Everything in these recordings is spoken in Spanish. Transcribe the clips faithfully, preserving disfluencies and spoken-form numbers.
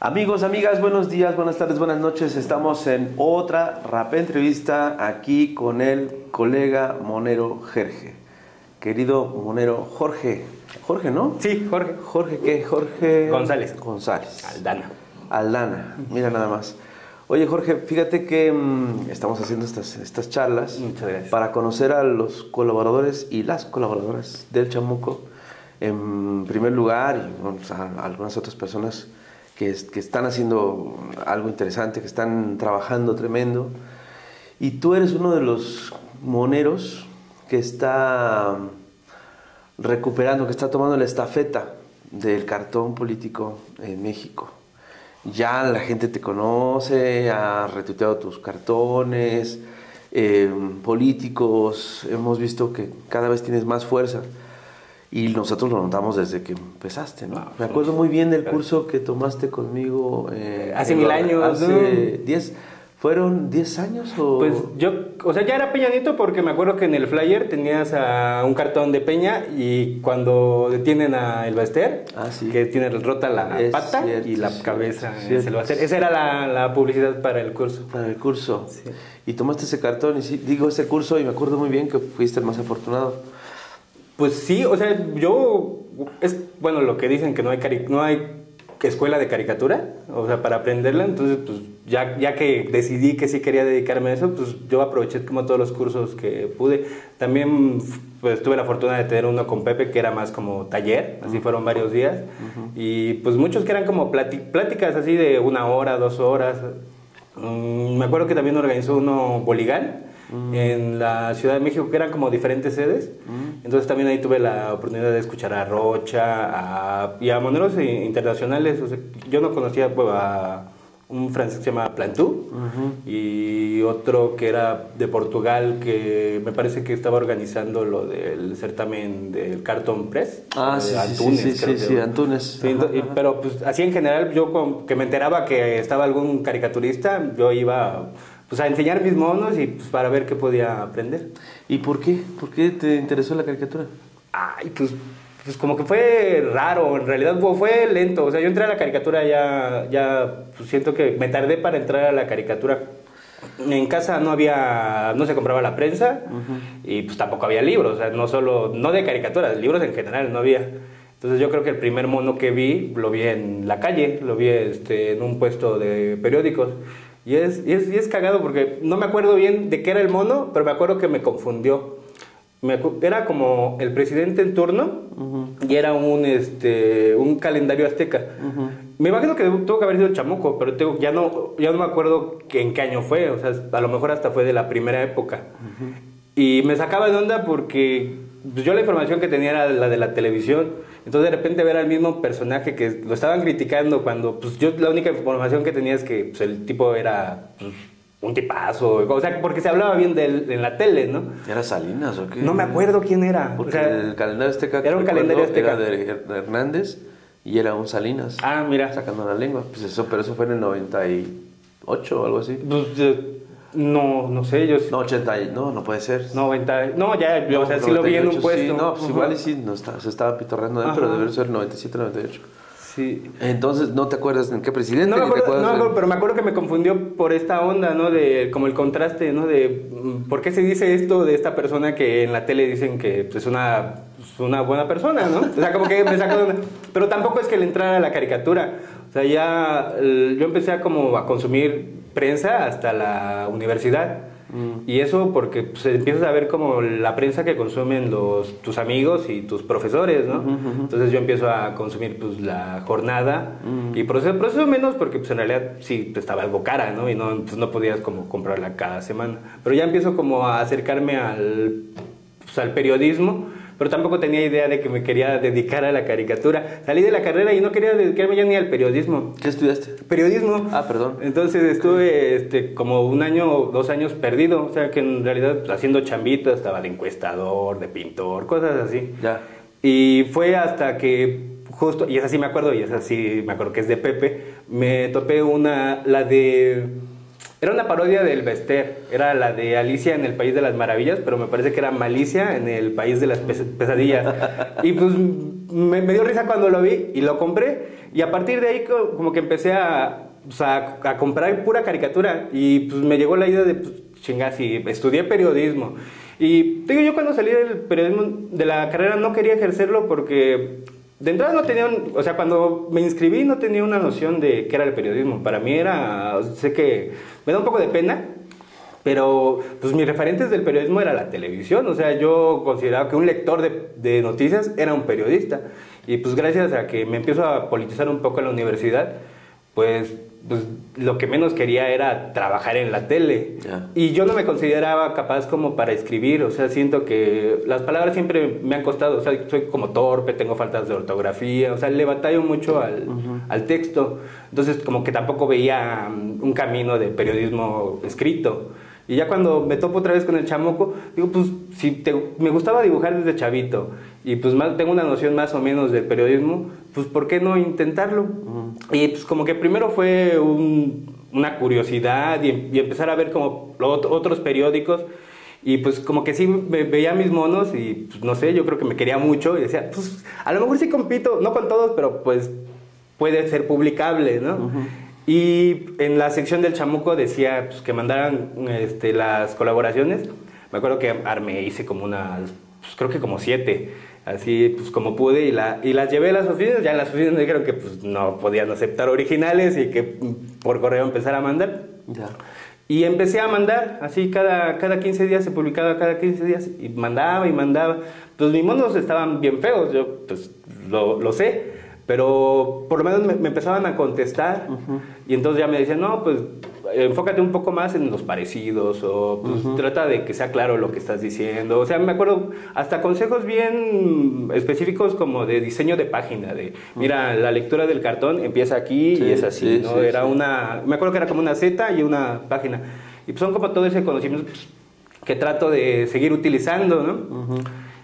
Amigos, amigas, buenos días, buenas tardes, buenas noches. Estamos en otra Rapé Entrevista aquí con el colega Monero Jerge. Querido Monero Jorge. Jorge, ¿no? Sí, Jorge. ¿Jorge qué? Jorge... González. González. Aldana. Aldana, mira nada más. Oye, Jorge, fíjate que mmm, estamos haciendo estas, estas charlas para conocer a los colaboradores y las colaboradoras del Chamuco. En primer lugar, y bueno, a algunas otras personas que, que están haciendo algo interesante, que están trabajando tremendo. Y tú eres uno de los moneros que está recuperando, que está tomando la estafeta del cartón político en México. Ya la gente te conoce, ha retuiteado tus cartones, eh, políticos, hemos visto que cada vez tienes más fuerza. Y nosotros lo notamos desde que empezaste, ¿no? No, Me acuerdo muy bien del curso que tomaste conmigo. Eh, hace mil años, Hace diez, ¿fueron diez años o...? Pues yo, o sea, ya era Peña Nieto porque me acuerdo que en el flyer tenías a un cartón de Peña y cuando detienen a El Baester, ah, sí. que tiene rota la es pata cierto, y la cierto, cabeza cierto. es El Baester. Esa era la, la publicidad para el curso. Para el curso. Sí. Y tomaste ese cartón, y sí, digo ese curso, y me acuerdo muy bien que fuiste el más afortunado. Pues sí, o sea, yo, es bueno lo que dicen que no hay, cari no hay escuela de caricatura, o sea, para aprenderla, entonces pues ya, ya que decidí que sí quería dedicarme a eso, pues yo aproveché como todos los cursos que pude. También pues tuve la fortuna de tener uno con Pepe que era más como taller, así uh-huh. fueron varios días, uh-huh. y pues muchos que eran como pláticas así de una hora, dos horas. Um, me acuerdo que también organizó uno Boligán, Mm. en la Ciudad de México, que eran como diferentes sedes. Mm. Entonces también ahí tuve la oportunidad de escuchar a Rocha a, y a moneros internacionales. O sea, yo no conocía pues, a un francés que se llama Plantú, uh-huh. y otro que era de Portugal, que me parece que estaba organizando lo del certamen del Carton Press. Ah, sí, Antunes, sí, sí, creo sí, que, sí, Antunes. Sí, ajá, y, ajá. Pero pues así en general, yo con, que me enteraba que estaba algún caricaturista, yo iba... pues a enseñar mis monos y pues para ver qué podía aprender. ¿Y por qué? ¿Por qué te interesó la caricatura? Ay, pues, pues como que fue raro, en realidad fue lento. O sea, yo entré a la caricatura ya, ya pues siento que me tardé para entrar a la caricatura. En casa no había, no se compraba la prensa, uh-huh. y pues tampoco había libros, o sea, no solo, no de caricaturas, libros en general no había. Entonces yo creo que el primer mono que vi, lo vi en la calle, lo vi este, en un puesto de periódicos. Y es, y, es, y es cagado porque no me acuerdo bien de qué era el mono, pero me acuerdo que me confundió. Me, era como el presidente en turno, uh-huh. y era un, este, un calendario azteca. Uh-huh. Me imagino que tuvo que haber sido el Chamuco, pero tengo, ya, no, ya no me acuerdo que en qué año fue. O sea, a lo mejor hasta fue de la primera época. Uh-huh. Y me sacaba de onda porque pues, yo la información que tenía era la de la televisión. Entonces de repente ver al mismo personaje que lo estaban criticando cuando pues yo la única información que tenía es que pues, el tipo era pues, un tipazo, o sea, porque se hablaba bien de él en la tele, ¿no? ¿Era Salinas o qué? No me acuerdo quién era. Porque o sea, el calendario azteca era un calendario azteca. Era de Hernández y era un Salinas. Ah, mira. Sacando la lengua. Pues eso, pero eso fue en el noventa y ocho o algo así. Pues, yo, no, no sé, yo... No, ochenta, no, no puede ser. noventa, no, ya, yo, no, o sea, sí lo vi en un puesto. Sí, no, pues uh-huh. igual y sí, no está, se estaba pitorreando de él, pero debe ser noventa y siete, noventa y ocho. Sí. Entonces, ¿no te acuerdas en qué presidente? No me acuerdo, no, de... pero me acuerdo que me confundió por esta onda, ¿no? De, como el contraste, ¿no? De, ¿por qué se dice esto de esta persona que en la tele dicen que pues, es una, pues, una buena persona, ¿no? O sea, como que me sacó de onda. Pero tampoco es que le entrara a la caricatura. O sea, ya yo empecé a como a consumir prensa hasta la universidad. Mm. Y eso porque pues, empiezas a ver como la prensa que consumen los, tus amigos y tus profesores, ¿no? Uh-huh, uh-huh. Entonces yo empiezo a consumir pues, la jornada, uh-huh. y proceso, proceso menos porque pues, en realidad sí estaba algo cara, ¿no? Y no, pues, no podías como comprarla cada semana. Pero ya empiezo como a acercarme al, pues, al periodismo, pero tampoco tenía idea de que me quería dedicar a la caricatura. Salí de la carrera y no quería dedicarme ya ni al periodismo. ¿Qué estudiaste? Periodismo. Ah, perdón. Entonces estuve este, como un año o dos años perdido. O sea, que en realidad pues, haciendo chambitas, estaba de encuestador, de pintor, cosas así. Ya. Y fue hasta que justo, y esa sí me acuerdo, y esa sí me acuerdo que es de Pepe, me topé una, la de... Era una parodia del Bester, era la de Alicia en el País de las Maravillas, pero me parece que era Malicia en el País de las Pes Pesadillas. Y pues me, me dio risa cuando lo vi y lo compré. Y a partir de ahí como que empecé a, pues, a, a comprar pura caricatura y pues me llegó la idea de, pues, chingar, sí, estudié periodismo. Y digo, yo cuando salí del periodismo, de la carrera, no quería ejercerlo porque de entrada no tenía, un, o sea, cuando me inscribí no tenía una noción de qué era el periodismo. Para mí era, sé que me da un poco de pena, pero pues mis referentes del periodismo era la televisión. O sea, yo consideraba que un lector de, de noticias era un periodista. Y pues gracias a que me empiezo a politizar un poco en la universidad, pues, pues lo que menos quería era trabajar en la tele. Yeah. Y yo no me consideraba capaz como para escribir. O sea, siento que las palabras siempre me han costado. O sea, soy como torpe, tengo faltas de ortografía. O sea, le batallo mucho al, uh-huh. al texto. Entonces, como que tampoco veía un camino de periodismo escrito. Y ya cuando me topo otra vez con el chamuco, digo, pues, si te, me gustaba dibujar desde chavito y pues más, tengo una noción más o menos del periodismo, pues, ¿por qué no intentarlo? Uh-huh. Y pues como que primero fue un, una curiosidad y, y empezar a ver como otros periódicos y pues como que sí me veía mis monos y pues no sé, yo creo que me quería mucho y decía, pues, a lo mejor sí compito, no con todos, pero pues puede ser publicable, ¿no? Uh-huh. Y en la sección del chamuco decía pues, que mandaran este, las colaboraciones. Me acuerdo que armé, hice como unas, pues, creo que como siete, así pues como pude, y, la, y las llevé a las oficinas. Ya en las oficinas me dijeron que pues, no podían aceptar originales y que por correo empezar a mandar. Ya. Y empecé a mandar, así cada, cada quince días, se publicaba cada quince días, y mandaba y mandaba. Pues mis monos estaban bien feos, yo pues lo, lo sé. Pero por lo menos me, me empezaban a contestar. Uh-huh. Y entonces ya me decían, no, pues enfócate un poco más en los parecidos o pues uh-huh. trata de que sea claro lo que estás diciendo. O sea, me acuerdo hasta consejos bien específicos como de diseño de página, de mira, uh-huh. la lectura del cartón empieza aquí sí, y es así, sí, ¿no? Sí, era sí. una, me acuerdo que era como una Z y una página. Y pues son como todo ese conocimiento pues, que trato de seguir utilizando, ¿no? Uh-huh.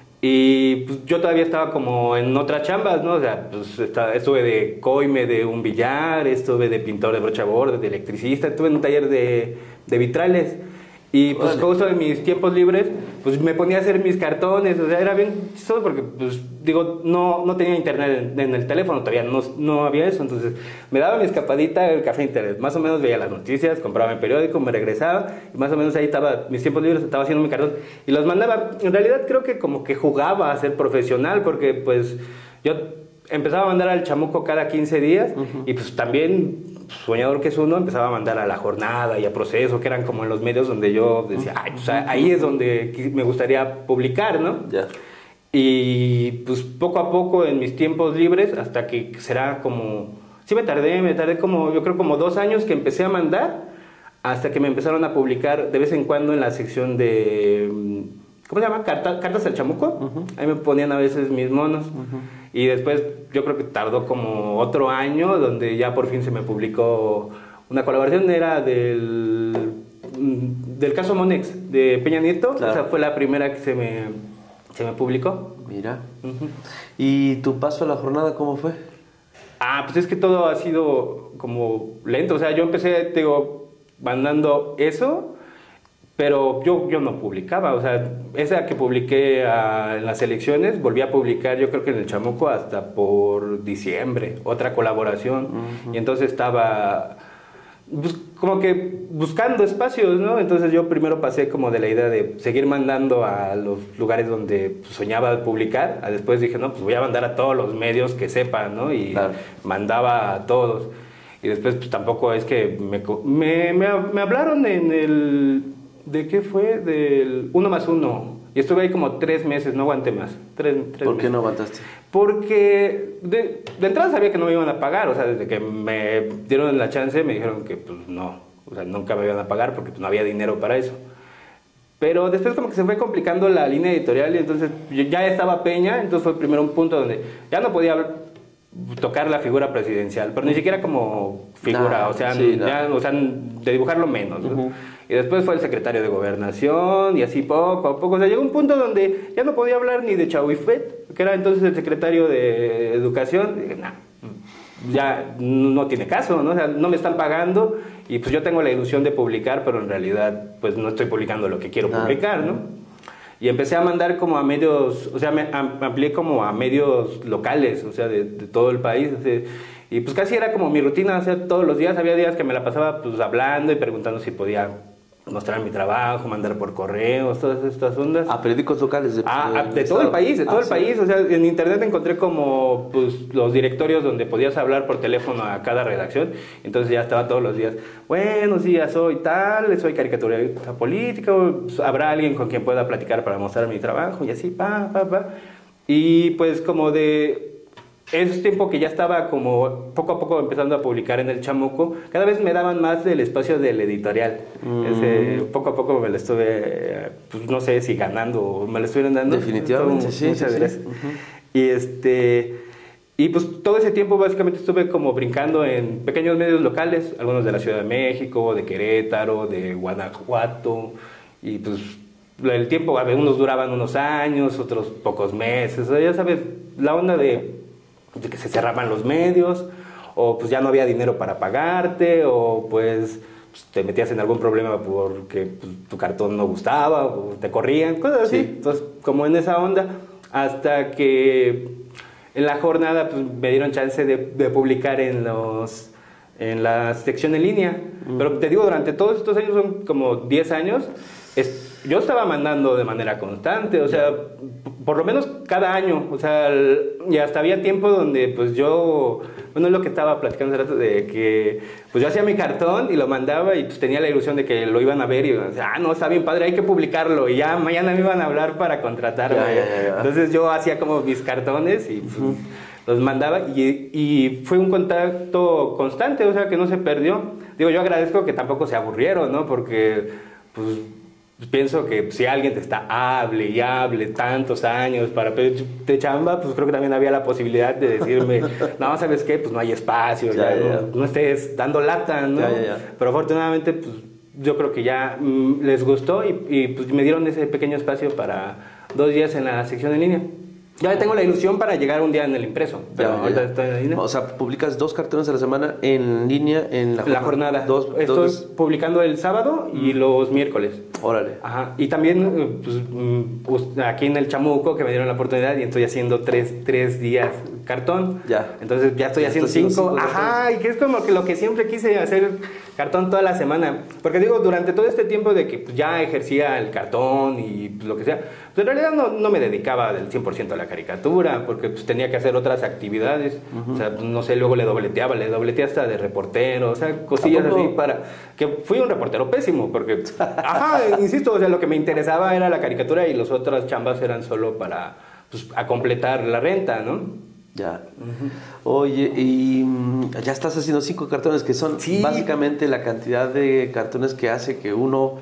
Y pues yo todavía estaba como en otras chambas, ¿no? O sea, pues estaba, estuve de coime de un billar, estuve de pintor de brocha borde, de electricista, estuve en un taller de, de vitrales. Y pues vale. justo en mis tiempos libres, pues me ponía a hacer mis cartones, o sea, era bien chistoso porque, pues, digo, no, no tenía internet en, en el teléfono, todavía no, no había eso, entonces me daba mi escapadita el café internet, más o menos veía las noticias, compraba mi periódico, me regresaba, y más o menos ahí estaba, mis tiempos libres, estaba haciendo mi cartón, y los mandaba. En realidad creo que como que jugaba a ser profesional, porque, pues, yo empezaba a mandar al chamuco cada quince días, uh-huh. y pues también... soñador que es uno, empezaba a mandar a La Jornada y a Proceso, que eran como en los medios donde yo decía, ay, pues ahí es donde me gustaría publicar, ¿no? Ya. Y pues poco a poco en mis tiempos libres, hasta que será como, sí me tardé, me tardé como, yo creo como dos años que empecé a mandar, hasta que me empezaron a publicar de vez en cuando en la sección de, ¿cómo se llama? Carta, Cartas al Chamuco. Uh-huh. Ahí me ponían a veces mis monos. Uh-huh. Y después yo creo que tardó como otro año, donde ya por fin se me publicó una colaboración, era del, del caso Monex, de Peña Nieto. Claro. Esa fue la primera que se me, se me publicó. Mira. Uh-huh. ¿Y tu paso a La Jornada cómo fue? Ah, pues es que todo ha sido como lento. O sea, yo empecé, te digo, mandando eso... Pero yo, yo no publicaba, o sea, esa que publiqué a, en las elecciones, volví a publicar yo creo que en el Chamuco hasta por diciembre, otra colaboración. Uh-huh. Y entonces estaba pues, como que buscando espacios, ¿no? Entonces yo primero pasé como de la idea de seguir mandando a los lugares donde pues, soñaba publicar, a después dije, no, pues voy a mandar a todos los medios que sepan, ¿no? Y claro. mandaba a todos. Y después pues tampoco es que me, me, me, me hablaron en el... ¿De qué fue? Del uno más uno. Y estuve ahí como tres meses, no aguanté más. Tres, tres ¿Por meses. qué no aguantaste? Porque de, de entrada sabía que no me iban a pagar. O sea, desde que me dieron la chance me dijeron que pues no. O sea, nunca me iban a pagar porque pues, no había dinero para eso. Pero después como que se fue complicando la línea editorial y entonces yo ya estaba Peña. Entonces fue primero un punto donde ya no podía tocar la figura presidencial. Pero ni siquiera como figura. No, o, sea, sí, ya, no. o sea, de dibujarlo menos. Uh-huh. ¿no? Y después fue el secretario de Gobernación, y así poco a poco. O sea, llegó un punto donde ya no podía hablar ni de Chauifet, que era entonces el secretario de Educación. Y dije, nah, ya no tiene caso, ¿no? O sea, no me están pagando, y pues yo tengo la ilusión de publicar, pero en realidad, pues no estoy publicando lo que quiero ah, publicar, ¿no? Y empecé a mandar como a medios, o sea, me amplié como a medios locales, o sea, de, de todo el país, o sea, Y pues casi era como mi rutina hacer todos los días. Había días que me la pasaba pues hablando y preguntando si podía mostrar mi trabajo, mandar por correos, todas estas ondas. ¿A periódicos locales? De, ah, de, de todo el país, de todo ah, el sí. país. O sea, en internet encontré como pues, los directorios donde podías hablar por teléfono a cada redacción. Entonces ya estaba todos los días, buenos días, soy tal, soy caricaturista política, habrá alguien con quien pueda platicar para mostrar mi trabajo y así, pa, pa, pa. Y pues como de... ese tiempo que ya estaba como poco a poco empezando a publicar en El Chamuco, cada vez me daban más del espacio del editorial. Mm. Ese, poco a poco me lo estuve, pues no sé si ganando o me lo estuvieron dando. Definitivamente, Entonces, sí. Muchas sí, gracias. Sí. Uh-huh. Y este... Y pues todo ese tiempo básicamente estuve como brincando en pequeños medios locales, algunos de la Ciudad de México, de Querétaro, de Guanajuato, y pues el tiempo, unos duraban unos años, otros pocos meses, o sea, ya sabes, la onda de... de que se cerraban los medios, o pues ya no había dinero para pagarte, o pues, pues te metías en algún problema porque pues, tu cartón no gustaba, o te corrían, cosas así. Sí. Entonces, como en esa onda, hasta que en la jornada pues, me dieron chance de, de publicar en los en la sección en línea. Mm. Pero te digo, durante todos estos años, son como diez años, es, yo estaba mandando de manera constante, o sea, por lo menos cada año, o sea, y hasta había tiempo donde pues yo, bueno, es lo que estaba platicando hace rato, de que pues yo hacía mi cartón y lo mandaba y pues tenía la ilusión de que lo iban a ver y decía, ah, no, está bien padre, hay que publicarlo, y ya mañana me iban a hablar para contratarme. Ya, ya, ya, ya. Entonces yo hacía como mis cartones y pues, uh-huh. los mandaba y, y fue un contacto constante, o sea, que no se perdió. Digo, yo agradezco que tampoco se aburrieron, ¿no? Porque pues pienso que si alguien te está hable y hable tantos años para pedirte chamba, pues creo que también había la posibilidad de decirme, no, ¿sabes qué? Pues no hay espacio, ya, ya, ya. No, no estés dando lata, ¿no? Ya, ya, ya. Pero afortunadamente, pues yo creo que ya mm, les gustó y, y pues me dieron ese pequeño espacio para dos días en la sección en línea. Ya tengo la ilusión para llegar un día en el impreso, pero ya, ahorita ya. Estoy en la línea. O sea, publicas dos cartones a la semana en línea en la, la jornada. Dos, estoy dos... publicando el sábado y mm. los miércoles. Órale. Ajá. Y también pues, aquí en el Chamuco, que me dieron la oportunidad, y estoy haciendo tres, tres días cartón. Ya. Entonces ya estoy ya haciendo cinco. cinco. Ajá, y que es como que lo que siempre quise hacer, cartón toda la semana. Porque digo, durante todo este tiempo de que pues, ya ejercía el cartón y pues, lo que sea, pues en realidad no, no me dedicaba del cien por ciento a la caricatura, porque pues, tenía que hacer otras actividades. Uh-huh. O sea, no sé, luego le dobleteaba, le dobleteé hasta de reportero, o sea, cosillas así para... Que fui un reportero pésimo, porque... Ajá, insisto, o sea, lo que me interesaba era la caricatura y las otras chambas eran solo para, pues, a completar la renta, ¿no? Ya. Uh-huh. Oye, y ya estás haciendo cinco cartones, que son sí. básicamente la cantidad de cartones que hace que uno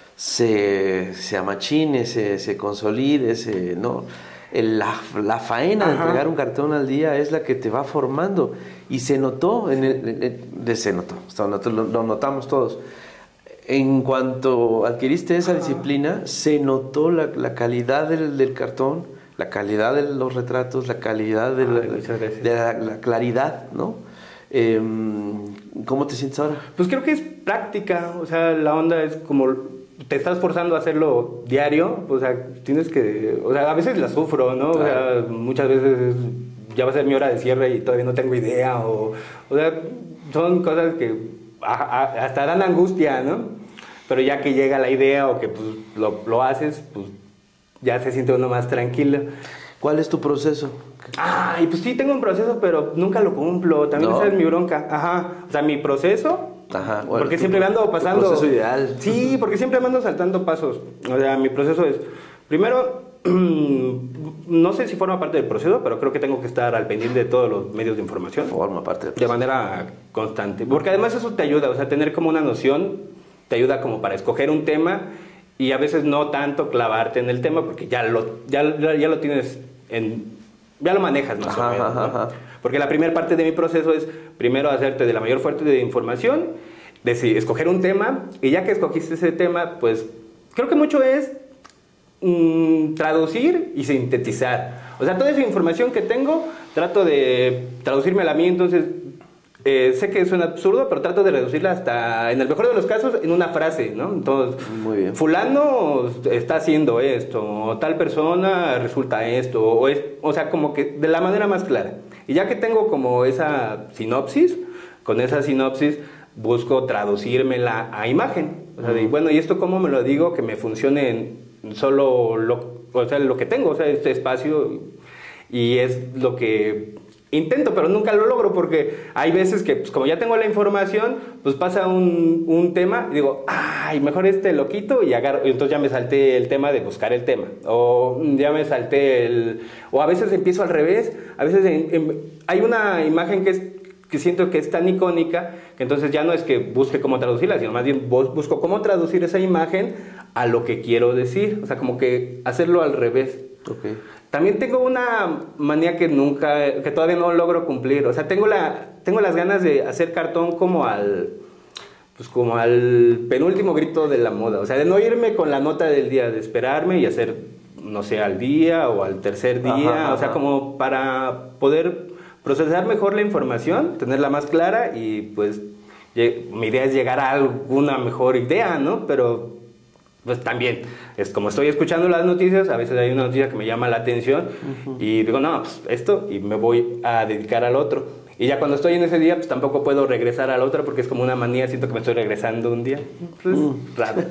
se, se amachine, se, se consolide, se, ¿no? El, la, la faena Ajá. de entregar un cartón al día es la que te va formando. Y se notó, en el, en el, se notó, lo, lo notamos todos. En cuanto adquiriste esa Ajá. disciplina, se notó la, la calidad del, del cartón, la calidad de los retratos, la calidad de, la, Ay, de la, la claridad, ¿no? Eh, ¿Cómo te sientes ahora? Pues creo que es práctica, o sea, la onda es como te estás forzando a hacerlo diario, o sea, tienes que, o sea, a veces la sufro, ¿no? Claro. O sea, muchas veces ya va a ser mi hora de cierre y todavía no tengo idea, o, o sea, son cosas que a, a, hasta dan angustia, ¿no? Pero ya que llega la idea o que pues, lo, lo haces, pues ya se siente uno más tranquilo. ¿Cuál es tu proceso? Ay, pues sí, tengo un proceso, pero nunca lo cumplo. También no. Esa es mi bronca. Ajá. O sea, mi proceso... Ajá. Bueno, porque tu, siempre me ando pasando... Tu proceso ideal. Sí, porque siempre me ando saltando pasos. O sea, mi proceso es... Primero, no sé si forma parte del proceso, pero creo que tengo que estar al pendiente de todos los medios de información. Forma parte del proceso. De manera constante. Porque además eso te ayuda, o sea, tener como una noción, te ayuda como para escoger un tema y a veces no tanto clavarte en el tema porque ya lo, ya, ya lo tienes en... Ya lo manejas más ajá, o menos, ¿no? Ajá. Porque la primera parte de mi proceso es primero hacerte de la mayor fuente de información, de escoger un tema, y ya que escogiste ese tema, pues creo que mucho es mmm, traducir y sintetizar. O sea, toda esa información que tengo, trato de traducírmela a mí, entonces Eh, sé que suena absurdo, pero trato de reducirla hasta, en el mejor de los casos, en una frase, ¿no? Entonces, muy bien. fulano está haciendo esto, o tal persona resulta esto, o, es, o sea, como que de la manera más clara. Y ya que tengo como esa sinopsis, con esa sinopsis busco traducírmela a imagen. O sea, de, bueno, ¿y esto cómo me lo digo? Que me funcione en solo lo, o sea, lo que tengo, o sea, este espacio, y es lo que intento, pero nunca lo logro, porque hay veces que, pues, como ya tengo la información, pues pasa un, un tema y digo, ay, mejor este lo quito y agarro, y entonces ya me salté el tema de buscar el tema, o ya me salté el, o a veces empiezo al revés, a veces en, en, hay una imagen que es que siento que es tan icónica, que entonces ya no es que busque cómo traducirla, sino más bien busco cómo traducir esa imagen a lo que quiero decir, o sea, como que hacerlo al revés. Okay. También tengo una manía que nunca, que todavía no logro cumplir, o sea, tengo, la, tengo las ganas de hacer cartón como al, pues como al penúltimo grito de la moda, o sea, de no irme con la nota del día, de esperarme y hacer, no sé, al día o al tercer día, ajá, ajá. O sea, como para poder procesar mejor la información, tenerla más clara y pues mi idea es llegar a alguna mejor idea, ¿no? Pero pues también, es como estoy escuchando las noticias, a veces hay una noticia que me llama la atención uh-huh. y digo, no, pues esto, y me voy a dedicar al otro. Y ya cuando estoy en ese día, pues tampoco puedo regresar al otro porque es como una manía, siento que me estoy regresando un día. Pues, mm. raro.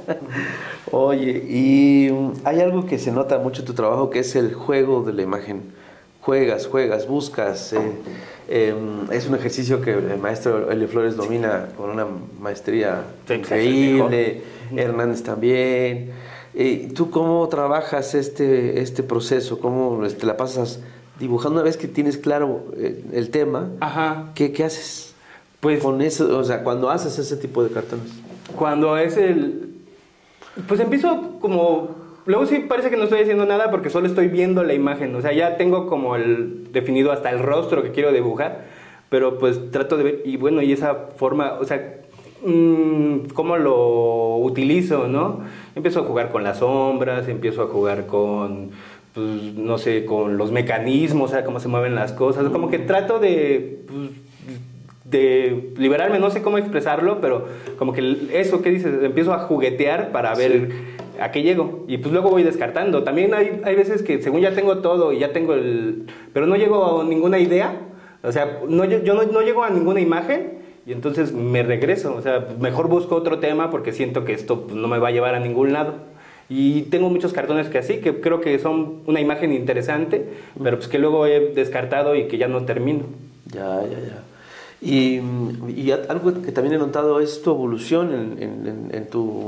Oye, y hay algo que se nota mucho en tu trabajo que es el juego de la imagen. Juegas, juegas, buscas. Eh, eh, es un ejercicio que el maestro Elio Flores domina con una maestría sí, increíble. Uh-huh. Hernández también. Eh, ¿Tú cómo trabajas este, este proceso? ¿Cómo te la pasas dibujando? Una vez que tienes claro eh, el tema, ajá. ¿qué, qué haces? Pues, con eso, o sea, cuando haces ese tipo de cartones. Cuando es el... Pues empiezo como... Luego sí parece que no estoy haciendo nada porque solo estoy viendo la imagen. O sea, ya tengo como el definido hasta el rostro que quiero dibujar, pero pues trato de ver, y bueno, y esa forma, o sea, mmm, cómo lo utilizo, ¿no? Empiezo a jugar con las sombras, empiezo a jugar con, pues, no sé, con los mecanismos, o sea, cómo se mueven las cosas. Como que trato de... Pues, de liberarme, no sé cómo expresarlo, pero como que eso que dices, empiezo a juguetear para ver sí. a qué llego, y pues luego voy descartando. También hay, hay veces que según ya tengo todo y ya tengo el... pero no llego a ninguna idea, o sea, no, yo no, no llego a ninguna imagen, y entonces me regreso, o sea, mejor busco otro tema porque siento que esto pues, no me va a llevar a ningún lado. Y tengo muchos cartones que así, que creo que son una imagen interesante, pero pues que luego he descartado y que ya no termino. Ya, ya, ya. Y, y algo que también he notado es tu evolución en, en, en tu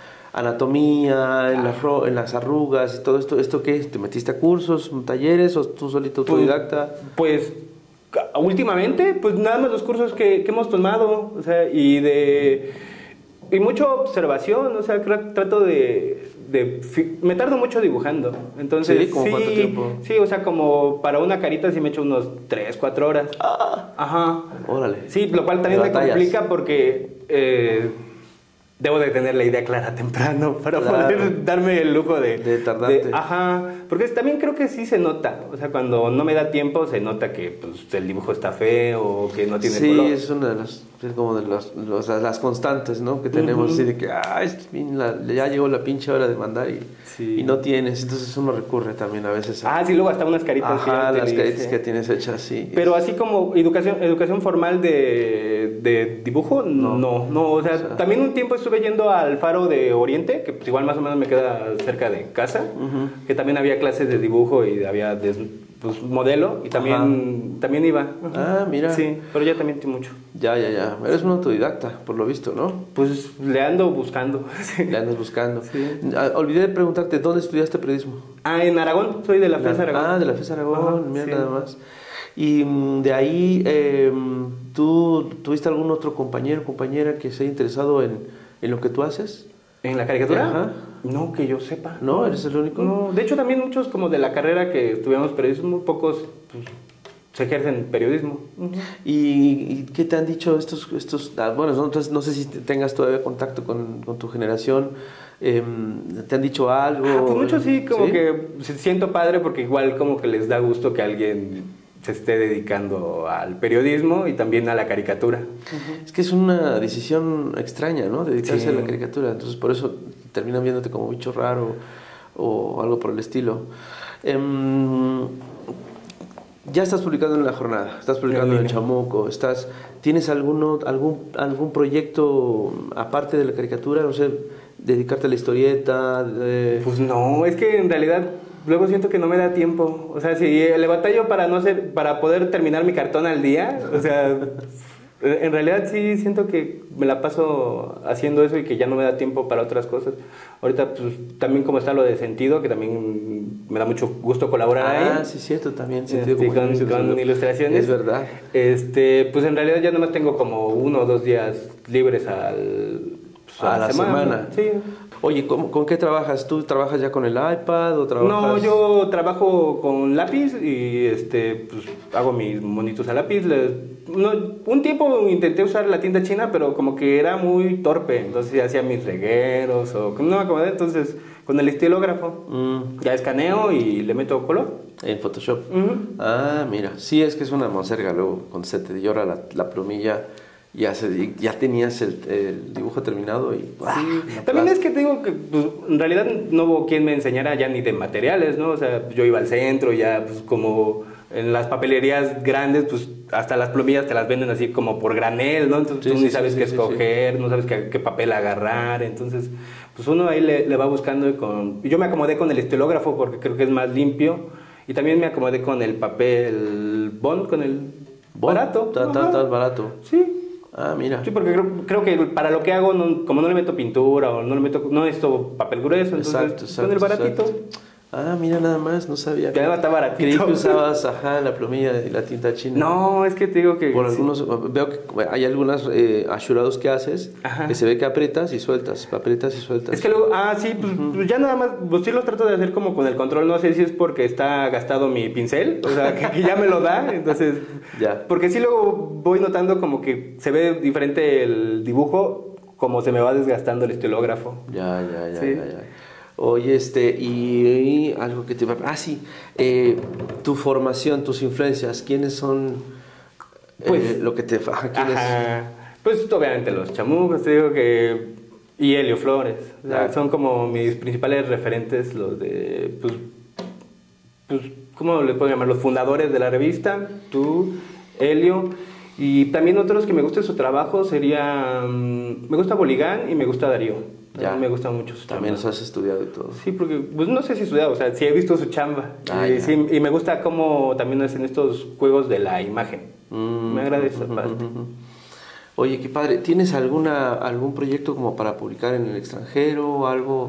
anatomía, en, las, en las arrugas y todo esto. ¿Esto qué? ¿Te metiste a cursos, talleres o tú solito autodidacta? Pues, pues últimamente, pues nada más los cursos que, que hemos tomado, o sea, y de... y mucha observación, o sea, trato de... de me tardo mucho dibujando, entonces ¿Sí? ¿Cómo sí, cuánto tiempo? Sí, o sea, como para una carita sí me echo unos tres, cuatro horas. Ah, ajá. Órale. Sí, lo cual también me complica porque eh, debo de tener la idea clara temprano para claro. poder darme el lujo de... De tardarte. De, ajá, porque también creo que sí se nota, o sea, cuando no me da tiempo se nota que pues, el dibujo está feo o que no tiene sí, color. Sí, es una de las... es como de los, los, las constantes, ¿no? Que tenemos, uh-huh. así de que, ah, es, la, ya llegó la pinche hora de mandar y, sí. y no tienes, entonces uno recurre también a veces a... Ah, sí, luego hasta unas caritas. Ajá, que las caritas dice. que tienes hechas, sí. Pero así como educación educación formal de, de dibujo, no. no, no, o sea, o sea, también un tiempo estuve yendo al Faro de Oriente, que pues igual más o menos me queda cerca de casa, uh-huh. que también había clases de dibujo y había... Des, pues modelo y también, también iba. Ah, mira. Sí, pero ya también tiene mucho. Ya, ya, ya. Eres un autodidacta, por lo visto, ¿no? Pues le ando buscando. Le andas buscando. Sí. Ah, olvidé de preguntarte, ¿dónde estudiaste periodismo? Ah, en Aragón. Soy de la FES Aragón. Ah, de la FES Aragón. Ajá, mira, sí. nada más. Y de ahí, eh, ¿tú tuviste algún otro compañero o compañera que se haya interesado en, en lo que tú haces? ¿En la caricatura? Ajá. No, que yo sepa. ¿No? ¿Eres el único? No, de hecho también muchos como de la carrera que estudiamos periodismo, pocos pues, se ejercen periodismo. Uh-huh. ¿Y, ¿Y qué te han dicho estos, estos ah, bueno, no, entonces no sé si tengas todavía contacto con, con tu generación, eh, ¿te han dicho algo? Ah, pues muchos sí, como ¿Sí? que siento padre porque igual como que les da gusto que alguien se esté dedicando al periodismo y también a la caricatura. Es que es una decisión extraña, ¿no? Dedicarse Sí. a la caricatura. Entonces, por eso terminan viéndote como bicho raro o algo por el estilo. Um, ya estás publicando en La Jornada, estás publicando en El Chamuco, estás, ¿tienes alguno, algún, algún proyecto aparte de la caricatura? No sé, dedicarte a la historieta. De... Pues no, es que en realidad luego siento que no me da tiempo. O sea, si le batallo para no ser, para poder terminar mi cartón al día, o sea, en realidad sí siento que me la paso haciendo eso y que ya no me da tiempo para otras cosas. Ahorita pues también como está lo de Sentido, que también me da mucho gusto colaborar ahí. Ah, sí, cierto, también Sentido este, como con, con ilustraciones. Es verdad. Este, pues en realidad ya nomás tengo como uno o dos días libres al, pues, a, a la semana. semana. Sí. Oye, ¿con, ¿con qué trabajas? ¿Tú trabajas ya con el iPad o trabajas...? No, yo trabajo con lápiz y este, pues, hago mis monitos a lápiz. Les, no, un tiempo intenté usar la tinta china, pero como que era muy torpe. Entonces hacía mis regueros o no me acomodé. Entonces, con el estilógrafo mm. ya escaneo y le meto color. En Photoshop. Uh-huh. Ah, mira. Sí, es que es una monserga luego. Cuando se te llora la, la plumilla... Ya, se, ya tenías el, el dibujo terminado y... Sí. También es que te digo que pues, en realidad no hubo quien me enseñara ya ni de materiales, ¿no? O sea, yo iba al centro, ya pues como en las papelerías grandes, pues hasta las plumillas te las venden así como por granel, ¿no? Entonces sí, tú sí, ni sabes sí, qué sí, escoger, sí. no sabes qué, qué papel agarrar, entonces pues uno ahí le, le va buscando y con... Yo me acomodé con el estilógrafo porque creo que es más limpio y también me acomodé con el papel bond, con el ¿Bond? barato. Tan, tan, tan barato. Sí. Ah, mira. Sí, porque creo, creo que para lo que hago, no, como no le meto pintura o no le meto, no necesito papel grueso, entonces exacto, exacto, con el baratito. Exacto. Ah, mira, nada más, no sabía. Ya no está baratito. Creí que usabas, ajá, la plumilla y la tinta china. No, es que te digo que... Por sí. algunos, veo que hay algunos eh, ashurados que haces, ajá. que se ve que aprietas y sueltas, aprietas y sueltas. Es que luego, ah, sí, pues, uh-huh. pues ya nada más, pues sí los trato de hacer como con el control, no sé si es porque está gastado mi pincel, o sea, que, que ya me lo da, entonces... ya. Porque sí luego voy notando como que se ve diferente el dibujo, como se me va desgastando el estilógrafo. Ya, ya, ya, sí. ya, ya. Oye, este, y, y algo que te va... Ah, sí, eh, tu formación, tus influencias, ¿quiénes son eh, pues, lo que te... ¿quiénes? Ajá, pues obviamente los Chamucos, te digo que... Y Helio Flores, o sea, ah. son como mis principales referentes, los de... Pues, pues, ¿cómo le puedo llamar? Los fundadores de la revista, tú, Helio... Y también otros que me gustan su trabajo serían... Me gusta Boligán y me gusta Darío. Ya. Me gusta mucho su También los has estudiado y todo. Sí, porque pues no sé si he estudiado, o sea, sí he visto su chamba. Ah, y, sí, y me gusta cómo también hacen estos juegos de la imagen. Mm, me agrada esa uh, parte. Uh, uh. Oye, qué padre. ¿Tienes alguna algún proyecto como para publicar en el extranjero o algo?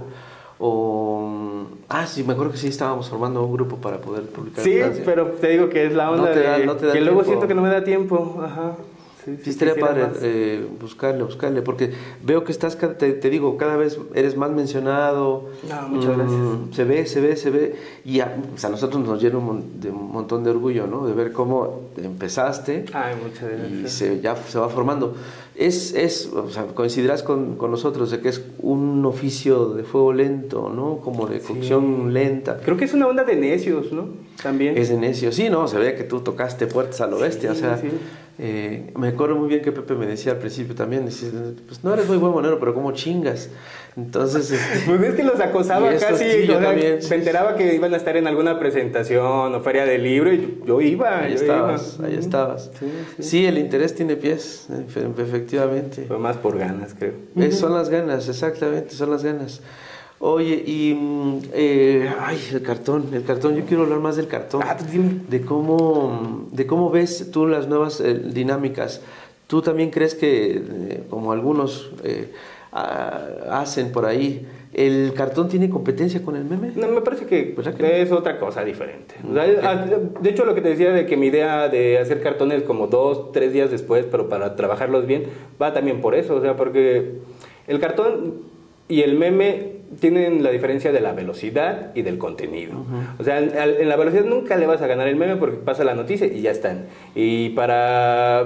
O... Ah, sí, me acuerdo que sí estábamos formando un grupo para poder publicar. Sí, pero te digo que es la onda no te da, de... No te da que tiempo. Luego siento que no me da tiempo. Ajá. Sí, sí, estaría padre eh, buscarle, buscarle, porque veo que estás, te, te digo, cada vez eres más mencionado. No, muchas gracias. Mm, se ve, se ve, se ve. Y a, pues a nosotros nos llena un, de un montón de orgullo, ¿no? De ver cómo empezaste. Ay, muchas gracias. Y se, ya se va formando. Es, es, o sea, coincidirás con, con nosotros de que es un oficio de fuego lento, ¿no? Como de cocción sí. lenta. Creo que es una onda de necios, ¿no? También. Es de necios, sí, ¿no? Se ve que tú tocaste puertas a lo bestia, sí, o sea... Sí. Eh, me acuerdo muy bien que Pepe me decía al principio también, decía, pues no eres muy buen monero, pero como chingas. Entonces, este, pues es que los acosaba casi, sí, o sea, también, sí, me enteraba que iban a estar en alguna presentación o feria del libro y yo, yo iba. Ahí yo estabas, iba. ahí estabas. Sí, sí. sí, el interés tiene pies, efectivamente. Fue más por ganas, creo. Eh, son las ganas, exactamente, son las ganas. Oye, y eh, ay, el cartón, el cartón, yo quiero hablar más del cartón, ah, dime. de cómo, de cómo ves tú las nuevas eh, dinámicas. ¿Tú también crees que, eh, como algunos eh, a, hacen por ahí, el cartón tiene competencia con el meme? No, me parece que, que es no? otra cosa diferente. O sea, de hecho, lo que te decía de que mi idea de hacer cartones como dos, tres días después, pero para trabajarlos bien, va también por eso, o sea, porque el cartón y el meme tienen la diferencia de la velocidad y del contenido. Uh-huh. O sea, en la velocidad nunca le vas a ganar el meme porque pasa la noticia y ya están. Y para,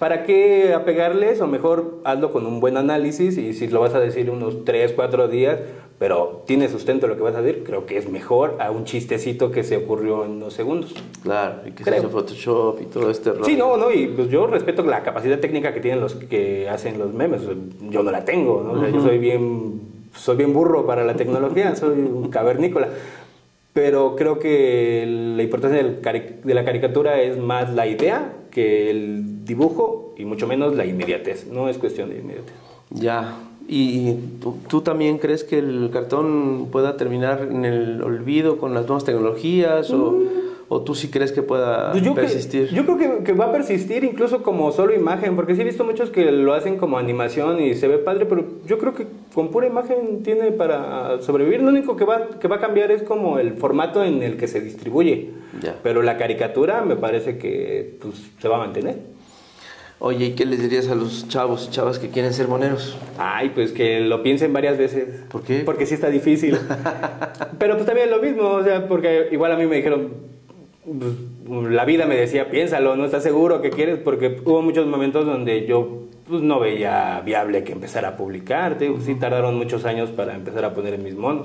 ¿para qué apegarles? O mejor hazlo con un buen análisis y si lo vas a decir unos tres, cuatro días, pero tiene sustento lo que vas a decir, creo que es mejor a un chistecito que se ocurrió en unos segundos. Claro, y que se hizo Photoshop y todo este rollo. Sí, no, no, y pues yo respeto la capacidad técnica que tienen los que hacen los memes, yo no la tengo, ¿no? O sea, uh-huh. Yo soy bien, soy bien burro para la tecnología, soy un cavernícola. Pero creo que la importancia del cari- de la caricatura es más la idea que el dibujo y mucho menos la inmediatez. No es cuestión de inmediatez. Ya. ¿Y tú, tú también crees que el cartón pueda terminar en el olvido con las nuevas tecnologías? Mm. O, ¿O tú sí crees que pueda yo persistir? Que, yo creo que, que va a persistir incluso como solo imagen, porque sí he visto muchos que lo hacen como animación y se ve padre, pero yo creo que con pura imagen tiene para sobrevivir. Lo único que va, que va a cambiar es como el formato en el que se distribuye. Ya. Pero la caricatura me parece que pues, se va a mantener. Oye, ¿y qué les dirías a los chavos y chavas que quieren ser moneros? Ay, pues que lo piensen varias veces. ¿Por qué? Porque sí está difícil. Pero pues también es lo mismo, o sea, porque igual a mí me dijeron... Pues, la vida me decía, piénsalo, no estás seguro que quieres, porque hubo muchos momentos donde yo pues, no veía viable que empezara a publicar, te digo, sí tardaron muchos años para empezar a poner en mis monos.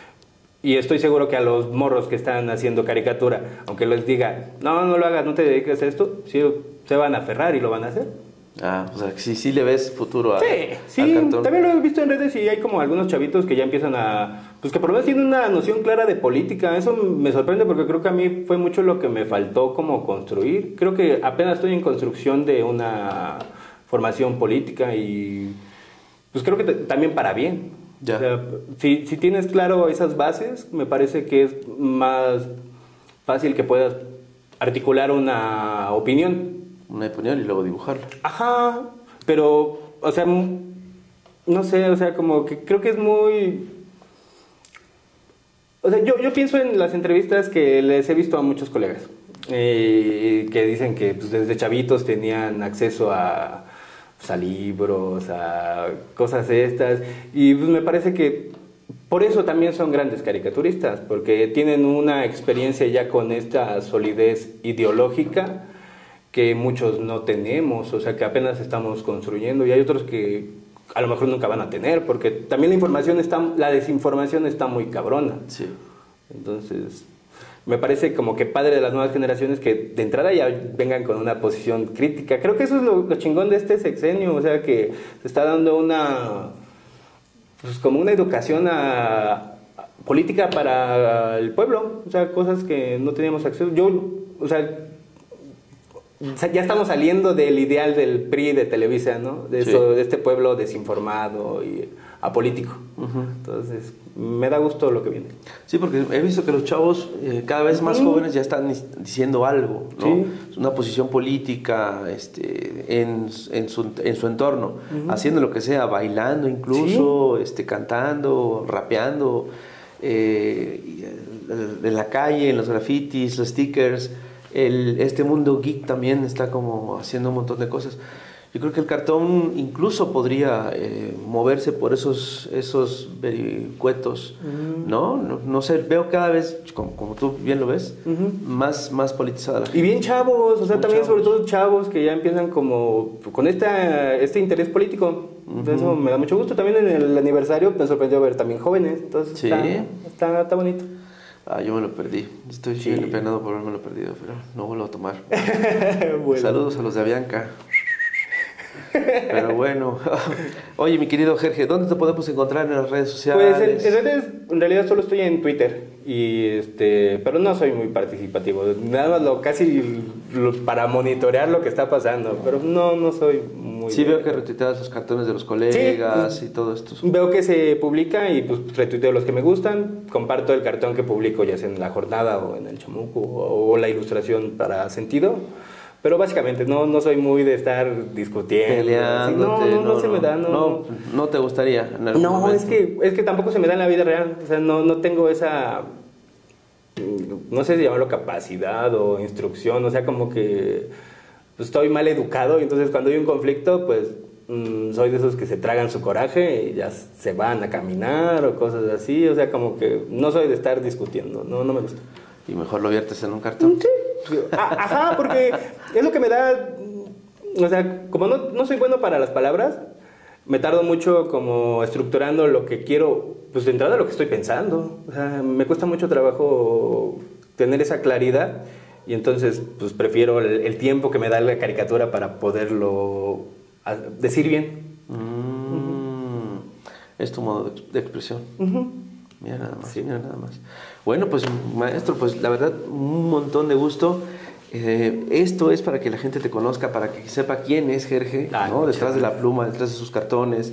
Y estoy seguro que a los morros que están haciendo caricatura, aunque les diga, no, no lo hagas, no te dediques a esto, sí se van a aferrar y lo van a hacer. Ah, o sea, que sí, sí le ves futuro a, sí, sí, al cartón. También lo he visto en redes y hay como algunos chavitos que ya empiezan a... Pues que por lo menos tienen una noción clara de política. Eso me sorprende porque creo que a mí fue mucho lo que me faltó como construir. Creo que apenas estoy en construcción de una formación política y... Pues creo que t- también para bien. Ya. O sea, si, si tienes claro esas bases, me parece que es más fácil que puedas articular una opinión. Una opinión y luego dibujarla. Ajá, pero, o sea, no sé, o sea, como que creo que es muy... O sea, yo, yo pienso en las entrevistas que les he visto a muchos colegas, eh, que dicen que pues, desde chavitos tenían acceso a, pues, a libros, a cosas estas, y pues me parece que por eso también son grandes caricaturistas, porque tienen una experiencia ya con esta solidez ideológica que muchos no tenemos, o sea, que apenas estamos construyendo, y hay otros que a lo mejor nunca van a tener, porque también la información está, la desinformación está muy cabrona. Sí. Entonces, me parece como que padre de las nuevas generaciones que de entrada ya vengan con una posición crítica. Creo que eso es lo, lo chingón de este sexenio, o sea, que se está dando una, pues como una educación a, a política para el pueblo, o sea, cosas que no teníamos acceso. Yo, o sea, ya estamos saliendo del ideal del P R I de Televisa, ¿no? De, sí. eso, de este pueblo desinformado y apolítico. Uh-huh. Entonces, me da gusto lo que viene. Sí, porque he visto que los chavos eh, cada vez más uh-huh. jóvenes ya están diciendo algo, ¿no? Sí. Una posición política este, en, en, su, en su entorno, uh-huh. haciendo lo que sea, bailando incluso, sí. este, cantando, rapeando, eh, en la calle, en los grafitis, los stickers. El, este mundo geek también está como haciendo un montón de cosas. Yo creo que el cartón incluso podría eh, moverse por esos, esos vericuetos, uh-huh. ¿no? ¿no? No sé, veo cada vez, como, como tú bien lo ves, uh-huh. más, más politizada la gente. Y bien chavos, o sea, Muy también chavos. sobre todo chavos que ya empiezan como con esta, este interés político. Uh-huh. Eso me da mucho gusto. También en el aniversario me sorprendió ver también jóvenes, entonces ¿sí? está, está, está bonito. Ah, yo me lo perdí. Estoy sí. bien penado por haberme lo perdido, pero no vuelvo a tomar. Bueno. Saludos a los de Avianca. Pero bueno. Oye, mi querido Jorge, ¿dónde te podemos encontrar en las redes sociales? Pues en, en redes, en realidad solo estoy en Twitter. Y este, pero no soy muy participativo. Nada más lo casi lo, para monitorear lo que está pasando. Pero no, no soy muy... Sí, veo que retuiteas los cartones de los colegas sí, y todo esto. Veo que se publica y pues retuiteo los que me gustan. Comparto el cartón que publico ya sea en La Jornada o en El Chamuco o, o la ilustración para Sentido. Pero básicamente no, no soy muy de estar discutiendo. Peleándote. No, no, no, no se me da. No, no, no te gustaría. En algún no, momento. es que, es que tampoco se me da en la vida real. O sea, no, no tengo esa... No sé si llamarlo capacidad o instrucción. O sea, como que pues, estoy mal educado y entonces cuando hay un conflicto, pues mmm, soy de esos que se tragan su coraje y ya se van a caminar o cosas así. O sea, como que no soy de estar discutiendo. No, no me gusta. Y mejor lo viertes en un cartón. Sí. Ajá, porque es lo que me da, o sea, como no, no soy bueno para las palabras, me tardo mucho como estructurando lo que quiero, pues de entrada lo que estoy pensando. O sea, me cuesta mucho trabajo tener esa claridad y entonces pues prefiero el, el tiempo que me da la caricatura para poderlo a, decir bien. Mm, uh-huh. Es tu modo de, de expresión. Uh-huh. Mira nada más, sí. mira nada más. Bueno, pues maestro, pues la verdad, un montón de gusto. Eh, esto es para que la gente te conozca, para que sepa quién es Jerge, ah, ¿no? Detrás de la pluma, detrás de sus cartones,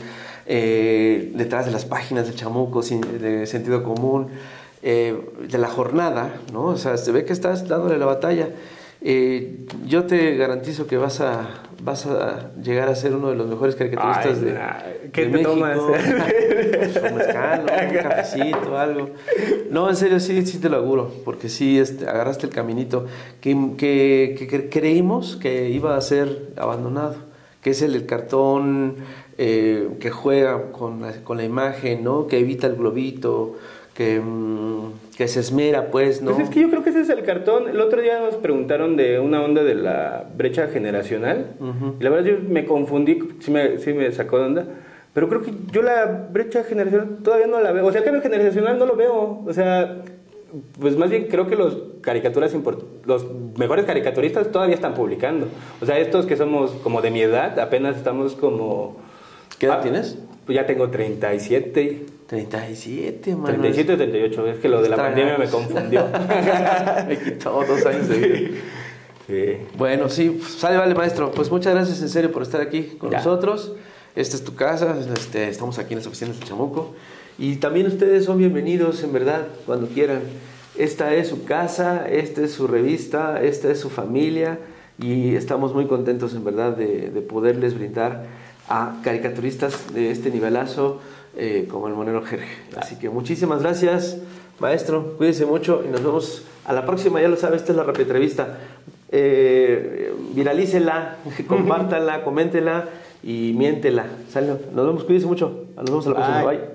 eh, detrás de las páginas del Chamuco, sin, de sentido común, eh, de la jornada, ¿no? O sea, se ve que estás dándole la batalla. Eh, yo te garantizo que vas a, vas a llegar a ser uno de los mejores caricaturistas. Ay, de, nah. ¿Qué de te México. tomas? Pues un mezcal, ¿no? Un cafecito, algo. No, en serio, sí, sí te lo auguro, porque sí este, agarraste el caminito que, que, que, que creímos que iba a ser abandonado, que es el del cartón, eh, que juega con la, con la imagen, ¿no? Que evita el globito, que, que se esmera, pues, ¿no? Pues es que yo creo que ese es el cartón. El otro día nos preguntaron de una onda de la brecha generacional. Uh-huh. Y la verdad yo me confundí, sí me, sí me sacó de onda. Pero creo que yo la brecha generacional todavía no la veo. O sea, el cambio generacional no lo veo. O sea, pues más bien creo que los caricaturas import- los mejores caricaturistas todavía están publicando. O sea, estos que somos como de mi edad, apenas estamos como... ¿Qué edad ah, tienes? Pues ya tengo treinta y siete. treinta y siete, mano. treinta y siete o treinta y ocho, es que lo de la pandemia me confundió. Me quitó dos años de vida. Sí. Bueno, sí, sale, vale, maestro. Pues muchas gracias en serio por estar aquí con ya. nosotros. Esta es tu casa, este, estamos aquí en las oficinas de Chamuco. Y también ustedes son bienvenidos, en verdad, cuando quieran. Esta es su casa, esta es su revista, esta es su familia. Y estamos muy contentos, en verdad, de, de poderles brindar a caricaturistas de este nivelazo eh, como el monero Jerge. Así que muchísimas gracias, maestro, cuídese mucho y nos vemos a la próxima. Ya lo sabe, esta es la Rápida Entrevista. Eh, viralícela, compártala, coméntela y miéntela. ¿Sale? Nos vemos, cuídese mucho. Nos vemos a la próxima. Bye. Bye.